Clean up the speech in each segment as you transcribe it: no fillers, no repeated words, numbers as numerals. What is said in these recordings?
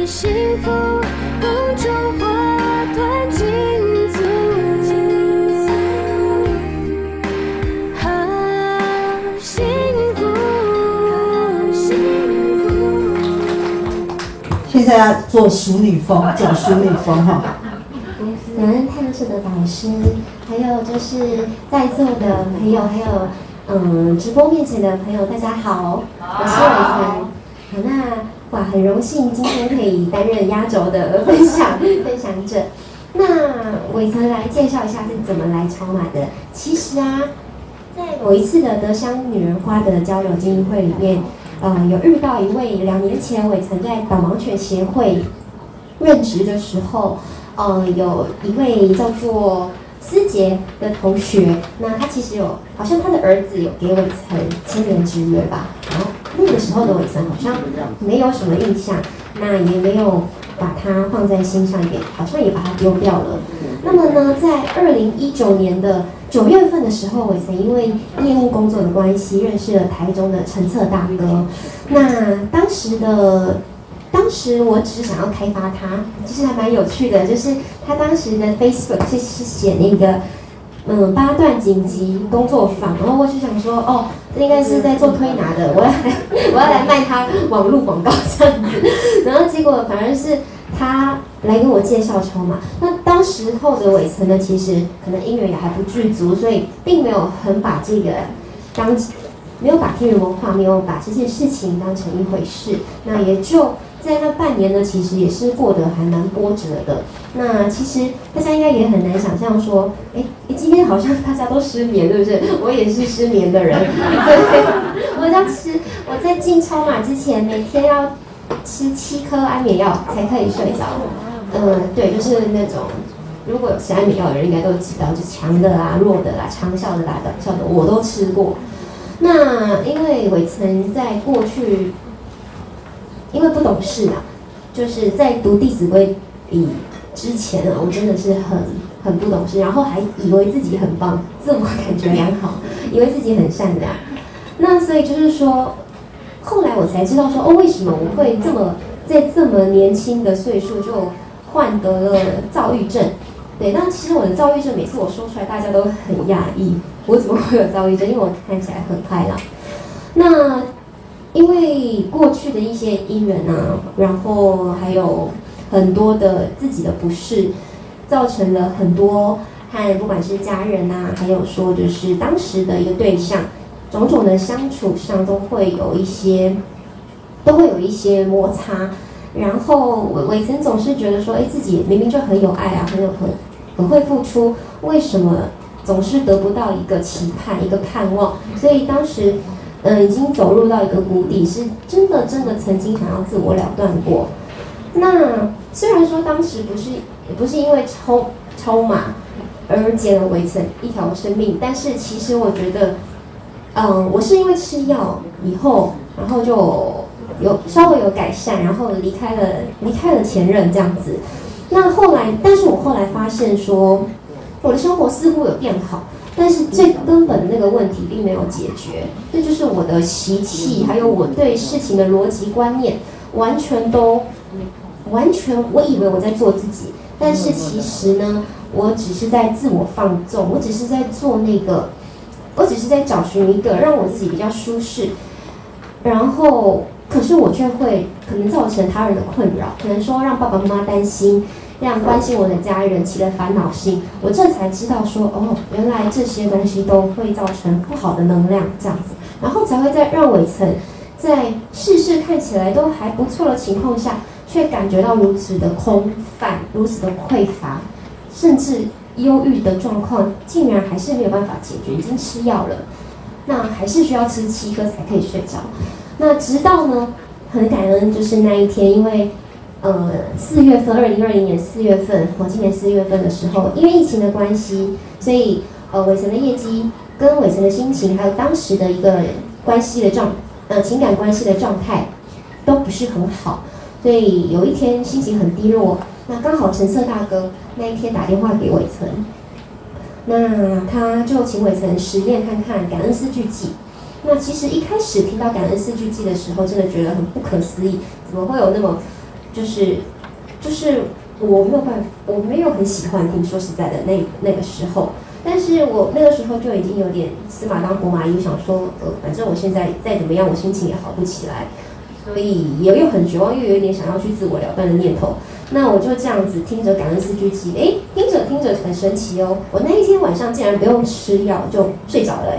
幸福，梦中花团锦簇，好幸福，好幸福。 现在要做淑女风，走淑女风哈。 感恩太阳社的导师，还有就是在座的朋友，还有直播面前的朋友，大家好，我是伟岑。好，那很荣幸今天可以担任压轴的分享者。那伟岑来介绍一下是怎么来超马的。其实啊，在某一次的德香女人花的交流精英会里面，有遇到一位2年前伟岑在导盲犬协会任职的时候。有一位叫做思杰的同学，那他其实好像他的儿子有给伟岑签名之约吧，然后那个时候的伟岑好像没有什么印象，那也没有把它放在心上，好像也把它丢掉了。那么呢，在2019年的9月份的时候，伟岑因为业务工作的关系，认识了台中的陈策大哥。那当时我只是想要开发他，其实还蛮有趣的，就是他当时的 Facebook 是写那个8段紧急工作坊，然后我就想说，哦，这应该是在做推拿的，我要来卖他网络广告这样子，然后结果反而是他来跟我介绍超马。那当时候的伟岑呢，其实可能因缘也还不具足，所以并没有很把这个没有把天元文化，没有把这件事情当成一回事，那也就在那半年呢，其实也是过得还蛮波折的。那其实大家应该也很难想象说，今天好像大家都失眠，对不对？我也是失眠的人，对，我在进超马之前，每天要吃7颗安眠药才可以睡着。对，就是那种如果有吃安眠药的人应该都知道，就强的啦、弱的啦、长效的啦、短效的，我都吃过。那因为伟岑在过去，因为不懂事啊，就是在读《弟子规》之前啊，我真的是很不懂事，然后还以为自己很棒，自我感觉良好，以为自己很善良。那所以就是说，后来我才知道说，为什么我会在这么年轻的岁数就患得了躁郁症？对，那其实我的躁郁症，每次我说出来，大家都很讶异，我怎么会有躁郁症？因为我看起来很开朗。那因为过去的一些因缘啊，然后还有很多的自己的不适，造成了很多和不管是家人啊，还有说就是当时的一个对象，种种的相处上都会有一些摩擦。然后伟岑总是觉得说，自己明明就很有爱啊，很会付出，为什么总是得不到一个期盼、一个盼望？所以当时，已经走入到一个谷底，是真的曾经想要自我了断过。那虽然说当时不是因为超马而捡了伟岑一条生命，但是其实我觉得，我是因为吃药以后，然后就稍微有改善，然后离开了前任这样子。但是我后来发现说，我的生活似乎有变好，但是最根本的那个问题并没有解决，那就是我的习气，还有我对事情的逻辑观念，完全，我以为我在做自己，但是其实呢，我只是在自我放纵，我只是在找寻一个让我自己比较舒适，然后。可是我却会可能造成他人的困扰，可能说让爸爸妈妈担心，让关心我的家人起了烦恼心。我这才知道说，原来这些东西都会造成不好的能量这样子，然后才会再让伟岑在事看起来都还不错的情况下，却感觉到如此的空泛，如此的匮乏，甚至忧郁的状况，竟然还是没有办法解决，已经吃药了，那还是需要吃7颗才可以睡着。那直到呢，很感恩，就是那一天，因为4月份，2020年4月份，今年4月份的时候，因为疫情的关系，所以伟岑的业绩跟伟岑的心情，还有当时的一个情感关系的状态都不是很好，所以有一天心情很低落。那刚好陈策大哥那一天打电话给伟岑，那他就请伟岑实验看看感恩4句偈。那其实一开始听到感恩4句偈的时候，真的觉得很不可思议，怎么会有那么就是我没有很喜欢听，说实在的那个时候，但是我那个时候就已经有点死马当活马医，想说反正我现在再怎么样，我心情也好不起来，所以也有很绝望，又有一点想要去自我了断的念头。那我就这样子听着感恩四句偈，听着听着很神奇哦，我那一天晚上竟然不用吃药就睡着了。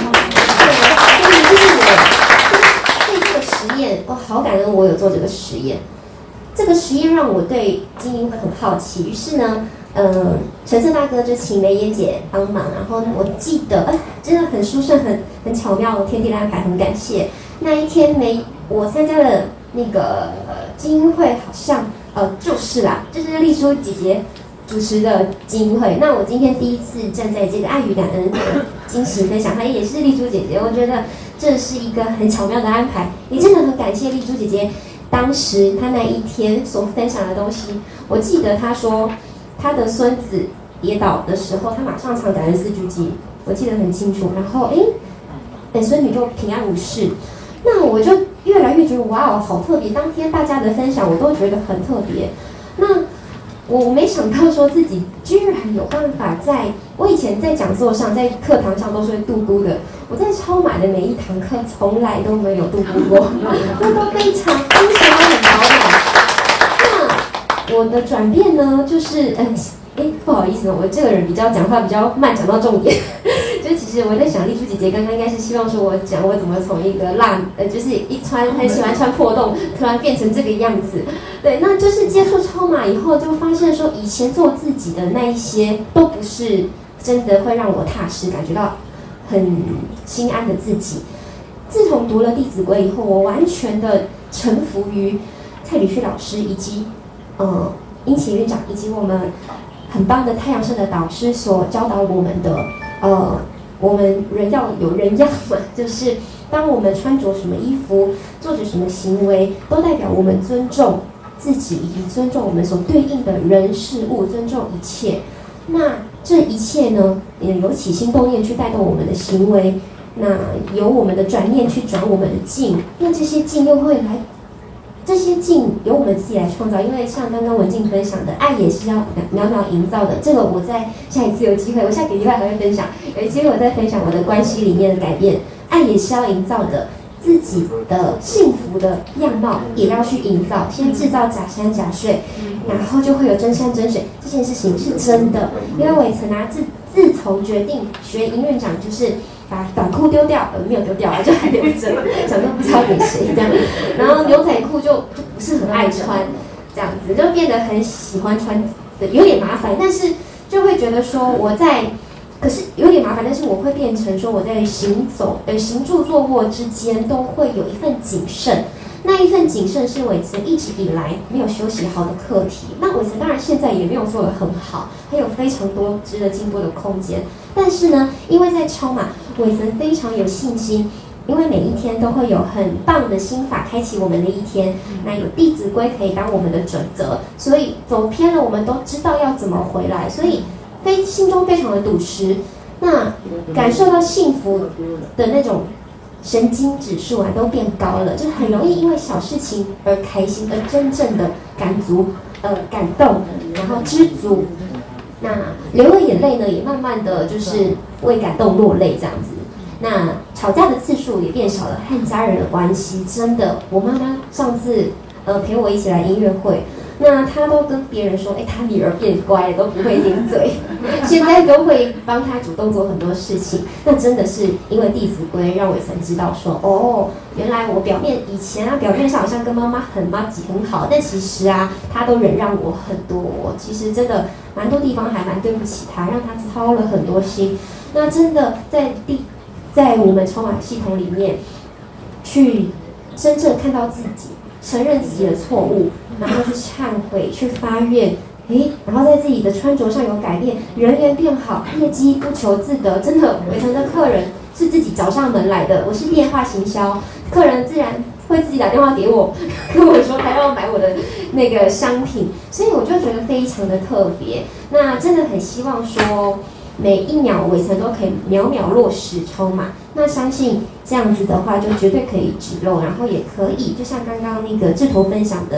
对这个实验，好感恩我有做这个实验。这个实验让我对精英会很好奇，于是呢，陈胜大哥就请梅妍姐帮忙，然后我记得，真的很殊胜，很巧妙，天地的安排，很感谢。那一天我参加了那个精英会，好像就是丽珠姐姐主持的精英会。那我今天第一次站在这个爱与感恩惊喜分享会，也是丽珠姐姐，我觉得这是一个很巧妙的安排，也真的很感谢丽珠姐姐。当时他那一天所分享的东西，我记得他说他的孙子跌倒的时候，他马上唱感恩四句偈，我记得很清楚。然后孙女就平安无事。那我就越来越觉得哇哦，好特别！当天大家的分享我都觉得很特别。那我没想到说自己居然有办法我以前在讲座上、在课堂上都是会度孤的，我在超马的每一堂课从来都没有度孤过，这都非常很饱满。那我的转变呢，就是不好意思，我这个人讲话比较慢，讲到重点。就其实我在想，丽珠姐姐刚刚应该是希望说我讲我怎么从一个就是很喜欢穿破洞，突然变成这个样子。对，那就是接触超马以后，就发现说以前做自己的那一些都不是真的会让我踏实，感觉到很心安的自己。自从读了《弟子规》以后，我完全的臣服于蔡礼旭老师以及殷琦院长以及我们很棒的太阳盛的导师所教导我们的。我们人要有人样嘛，就是当我们穿着什么衣服，做着什么行为，都代表我们尊重自己以及尊重我们所对应的人事物，尊重一切。那这一切呢，也由起心动念去带动我们的行为，那由我们的转念去转我们的境，那这些境又会来。这些境由我们自己来创造，因为像刚刚文静分享的，爱也是要渺渺营造的。这个我在下一次有机会，我下个礼拜还会分享。有机会我再分享我的关系里面的改变，爱也是要营造的，自己的幸福的样貌也要去营造。先制造假山假水，然后就会有真山真水。这件事情是真的，因为伟成自从决定学营院长，就是把短裤丢掉，没有丢掉啊，就还留着，想说不知道给谁这样。然后牛仔裤就不是很爱穿，这样子就变得很喜欢穿的，有点麻烦，但是就会觉得说可是有点麻烦，但是我会变成说我在行住坐卧之间都会有一份谨慎。那一份谨慎是伟成一直以来没有休息好的课题。那伟成当然现在也没有做得很好，还有非常多值得进步的空间。但是呢，因为在超马，伟成非常有信心，因为每一天都会有很棒的心法开启我们的一天。那有《弟子规》可以当我们的准则，所以走偏了我们都知道要怎么回来，所以心中非常的笃实。那感受到幸福的那种神经指数都变高了，就很容易因为小事情而开心，而真正的感动，然后知足。那流了眼泪呢，也慢慢的就是为感动落泪这样子。那吵架的次数也变少了，和家人的关系真的，我妈妈上次陪我一起来音乐会。那他都跟别人说，他女儿变乖了，都不会顶嘴，现在都会帮他主动做很多事情。那真的是因为《弟子规》让伟成知道说，原来我以前表面上好像跟妈妈很好，但其实他都忍让我很多。我其实真的蛮多地方还蛮对不起他，让他操了很多心。那真的在我们超马系统里面，去真正看到自己，承认自己的错误。然后去忏悔，去发愿，然后在自己的穿着上有改变，人缘变好，业绩不求自得。真的，伟成的客人是自己找上门来的，我是电话行销，客人自然会自己打电话给我，跟我说他要买我的那个商品，所以我就觉得非常的特别。那真的很希望说，每一秒伟成都可以秒秒落实超马。那相信这样子的话，就绝对可以直漏，然后也可以就像刚刚那个志头分享的，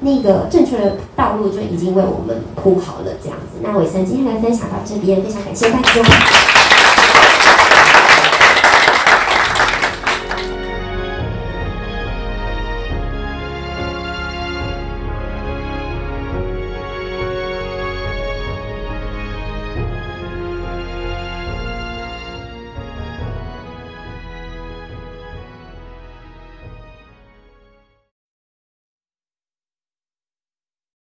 那个正确的道路就已经为我们铺好了这样子。那伟森今天来分享到这边，非常感谢大家。